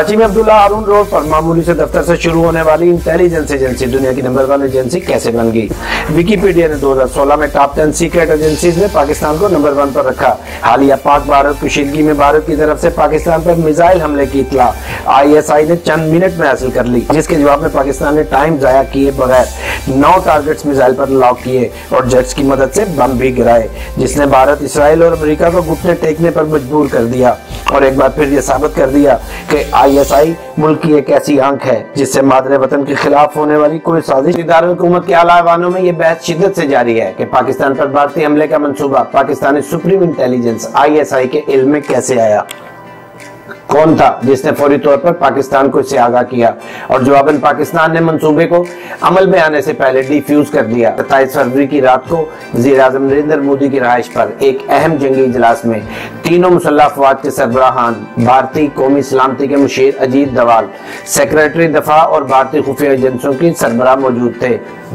कराची में अब्दुल्ला हारून रोड पर मामूली से दफ्तर से शुरू होने वाली इंटेलिजेंस एजेंसी दुनिया की नंबर 1 एजेंसी कैसे बन गई। विकिपीडिया ने 2016 में टॉप 10 सीक्रेट एजेंसीज में पाकिस्तान को नंबर 1 पर रखा। हालिया पाक भारत कुशीदगी में भारत की तरफ से पाकिस्तान पर मिसाइल हमले की इत्तला ISI ने चंद मिनट में हासिल कर ली, जिसके जवाब में पाकिस्तान ने टाइम जाया किए बगैर 9 टारगेट्स मिसाइल पर लॉक किए और जेट्स की मदद से बम भी गिराए, जिसने भारत, इसराइल और अमेरिका को घुटने टेकने पर मजबूर कर दिया और एक बार फिर ये साबित कर दिया कि ISI मुल्क की एक ऐसी आंख है जिससे मादरे वतन के खिलाफ होने वाली कोई साजिश। इदारे हुकूमत के आला ऐवानों में ये बहस शिद्दत से जारी है कि पाकिस्तान पर भारतीय हमले का मंसूबा पाकिस्तानी सुप्रीम इंटेलिजेंस ISI के इल्म में कैसे आया, कौन था जिसने फौरी तौर पर पाकिस्तान को इससे आगाह किया और जवाबन पाकिस्तान ने मंसूबे को अमल में आने से पहले डिफ्यूज कर दिया। 27 फरवरी की रात को वज़ीर-ए-आज़म नरेंद्र मोदी की रहाइश पर एक अहम जंगी इजलास में तीनों मुसल्लह अफवाज के सरबराहान, भारतीय कौमी सलामती के मुशीर अजीत डोवाल, सेक्रेटरी दफा और भारतीय खुफिया एजेंसियों के सरबराह मौजूद थे।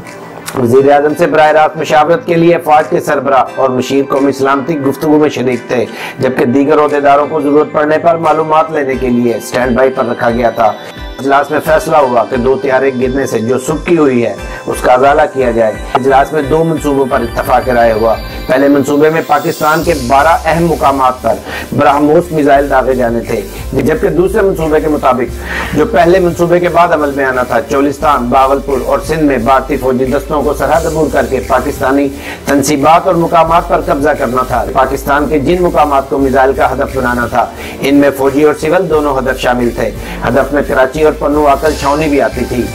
वज़ीर आज़म से बराह रास्त मशावरत के लिए फौज के सरबराह और मुशीर कौमी सलामती गुफ्तगू में शरीक थे, जबकि दीगर ओहदेदारों को जरूरत पड़ने पर मालूमात लेने के लिए स्टैंड बाई पर रखा गया था। इजलास में फैसला हुआ कि 2 तैयारे गिरने से जो सुबकी हुई है उसका अजाला किया जाए। इजलास में 2 मंसूबों पर इत्तफाक राय हुआ। पहले मंसूबे में पाकिस्तान के 12 अहम मुकामात पर ब्रह्मोस मिसाइल दागे जाने थे, जबकि दूसरे मंसूबे के मुताबिक जो पहले मंसूबे के बाद अमल में आना था, चोलिस्तान, बावलपुर और सिंध में भारतीय फौजी दस्तों को सरहद अबूर करके पाकिस्तानी तंसीबात और मुकामात पर कब्जा करना था। पाकिस्तान के जिन मुकामात को मिसाइल का हदफ बनाना था, इनमें फौजी और सिविल दोनों हदफ शामिल थे। हदफ में कराची और पन्नू आकल छावनी भी आती थी।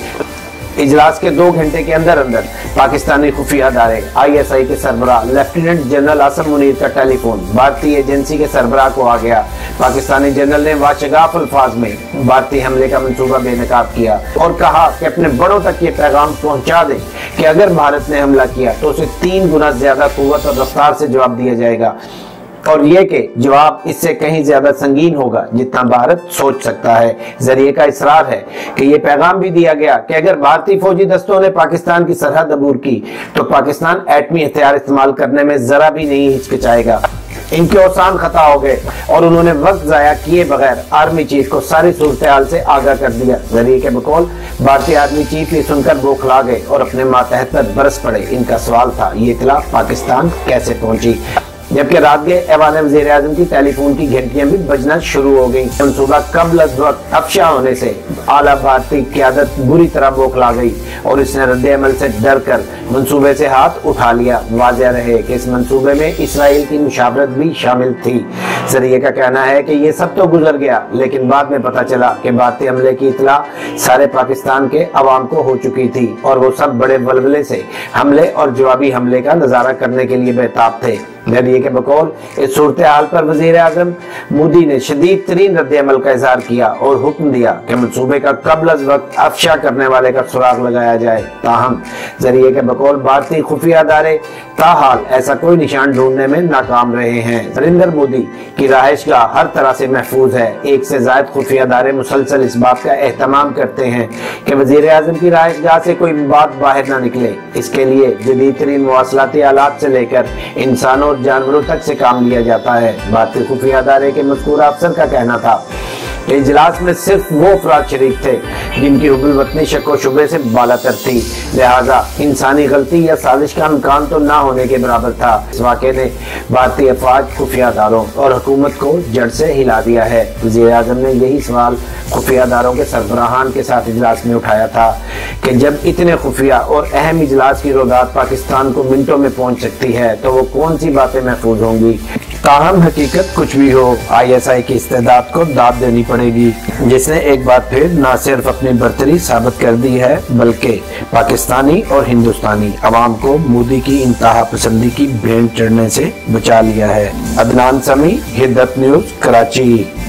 इजलास के 2 घंटे के अंदर अंदर पाकिस्तानी खुफिया अदारे ISI के सरबराह लेफ्टिनेंट जनरल आसम मुनीर का टेलीफोन भारतीय एजेंसी के सरबराह को आ गया। पाकिस्तानी जनरल ने वाशगाफ अल्फाज में भारतीय हमले का मंसूबा बेनकाब किया और कहा कि अपने बड़ों तक ये पैगाम पहुंचा दें कि अगर भारत ने हमला किया तो उसे 3 गुना ज्यादा कुव्वत और रफ्तार से जवाब दिया जाएगा और ये कि जवाब इससे कहीं ज्यादा संगीन होगा जितना भारत सोच सकता है। जरिए का इसरार है कि ये पैगाम भी दिया गया कि अगर भारतीय फौजी दस्तों ने पाकिस्तान की सरहद अबूर की तो पाकिस्तान एटमी हथियार इस्तेमाल करने में जरा भी नहीं हिचकिचाएगा। इनके औसान खता हो गए और उन्होंने वक्त जाया किए बगैर आर्मी चीफ को सारी सूरत हाल से आगाह कर दिया। जरिए के बकौल भारतीय आर्मी चीफ ये सुनकर बौखला गए और अपने मातहत पर बरस पड़े। इनका सवाल था, ये इत्तला पाकिस्तान कैसे पहुंची, जबकि रात के ऐवान वज़ीर आज़म की टेलीफोन की घंटियां भी बजना शुरू हो गई। मंसूबा कब्ल वक्त अफशा होने से आला भारतीय क़यादत बुरी तरह बौखला गई और इसने रद्द अमल से डर कर मंसूबे से हाथ उठा लिया। वाज़ेह रहे कि इस मंसूबे में इसराइल की मुशावरत भी शामिल थी। जरिए का कहना है कि ये सब तो गुजर गया, लेकिन बाद में पता चला कि भारतीय हमले की इत्तला सारे पाकिस्तान के अवाम को हो चुकी थी और वो सब बड़े वलवले से हमले और जवाबी हमले का नजारा करने के लिए बेताब थे। जरिए के बकौल इस सूरत हाल पर वज़ीर आज़म मोदी ने शदीद तरीन रद्द अमल का इज़हार किया और हुक्म दिया कि मंसूबे का कब्ल वक्त अफशा करने वाले का सुराग लगाया जाए। ताहम जरिए के बकौल भारतीय खुफिया अदारे ताहाल ऐसा कोई निशान ढूंढने में नाकाम रहे हैं। नरेंद्र मोदी की रहायशगाह हर तरह से महफूज है। 1 से ज़ायद खुफिया अदारे मुसलसल इस बात का एहतमाम करते हैं कि वज़ीर आज़म की रहायशगाह से कोई बात बाहर ना निकले। इसके लिए जदीद तरीन मवासलाती आलात से लेकर इंसानों और जानवरों तक से काम लिया जाता है। भारतीय खुफिया अदारे के मज़कूर अफसर का कहना था कि इजलास में सिर्फ वो अफराद शरीक थे जिनकी हुब्बुल वतनी शक व शुबे से बालातर थी, लिहाजा इंसानी गलती या साजिश का इम्कान तो ना होने के बराबर था। इस वाक़े ने भारतीय अफवाज, खुफिया अदारों और हुकूमत को जड़ से हिला दिया है। वज़ीर आज़म ने यही सवाल खुफिया अदारों के सरबराहान के साथ इजलास में उठाया था कि जब इतने खुफिया और अहम इजलास की रोदात पाकिस्तान को मिनटों में पहुँच सकती है तो वो कौन सी बातें महफूज होंगी। ताहम हकीकत कुछ भी हो, ISI की इस्तेदाद को दाद देनी पड़ेगी, जिसने एक बार फिर न सिर्फ अपनी बर्तरी साबित कर दी है बल्कि पाकिस्तानी और हिंदुस्तानी अवाम को मोदी की इंतहा पसंदी की भेंट चढ़ने से बचा लिया है। अदनान समी, हिद्दत न्यूज़, कराची।